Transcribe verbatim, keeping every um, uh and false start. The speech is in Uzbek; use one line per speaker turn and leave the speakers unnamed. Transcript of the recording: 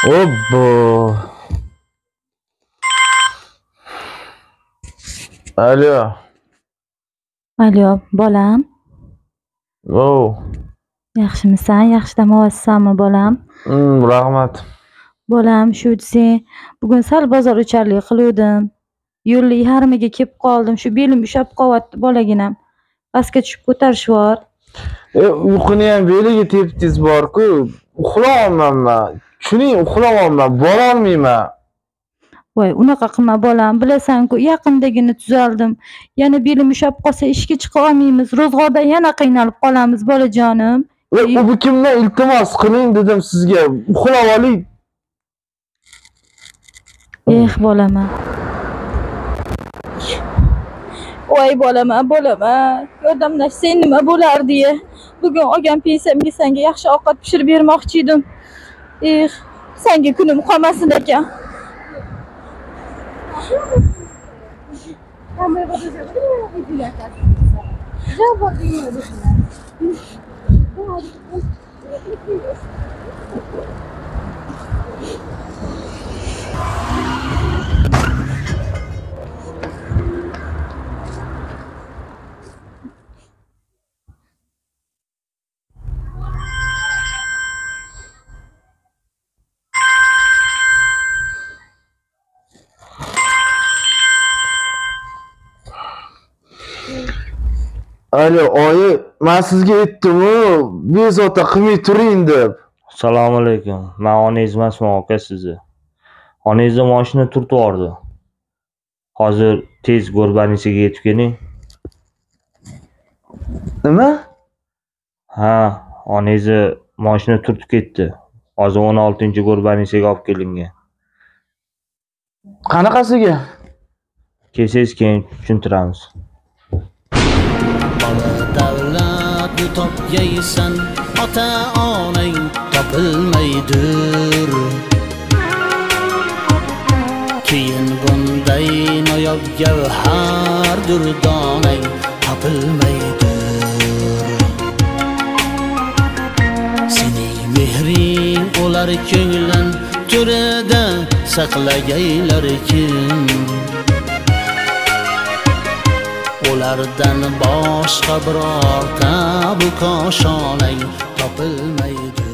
Obbo. Alo.
Alo, bolam.
O.
Yaxshimisan? Yaxshi dam olasizmi, bolam?
Hmm, rahmat.
Bolam, shu sen bugun sal bozor o'charlik qiluvdim. Yo'lli yarmiga kelib qoldim. Shu belim ushab qolyapti bolaginam. Pastga tushib ko'tarish bor.
E, uyquni ham beliga tepdingiz bor-ku. Uxlayolmayman. Shuning uxlayolmayman, bora olmayman.
Voy, unaqa qilma bolam. Bilasan-ku, yaqindagina tuzaldim. Yana belim ushab qolsa ishga chiqa olmaymiz. Ro'zg'orda yana qiynalib qolamiz, bolajonim.
E, u bu kimdan iltimos qiling dedim sizga. Uxlab oling.
Eh, bolama. Voy bolama, bolama. Yordamlashsang nima bo'lardi? Bugun olgan pensiyamga senga yaxshi ovqat pishirib bermoqchi edim. Eh, senga kunim qolmasin ekan.
Alo, oyi, men sizga aytdim-ku, bezovta qilmay turing deb.
Assalomu alaykum. Men onangiz emasman, aka sizni. Onangizni mashina turtib yubordi. Hozir tez go'rbanisiga yetib keling.
Nima?
Ha, onangizni mashina turtib ketdi. Hozir o'n oltinchi go'rbanisiga olib kelingan.
Qanaqasiga?
Kelsangiz keyin tushuntiramiz.
Davlat topgaysan, ota onang topilmaydir. Keyin bunday noyob gavhar durdonang topilmaydir. Sening mehring ular ko'nglan to'rida saqlagaylar kim? Ulardan boshqa birorta bu koshonang topilmaydi.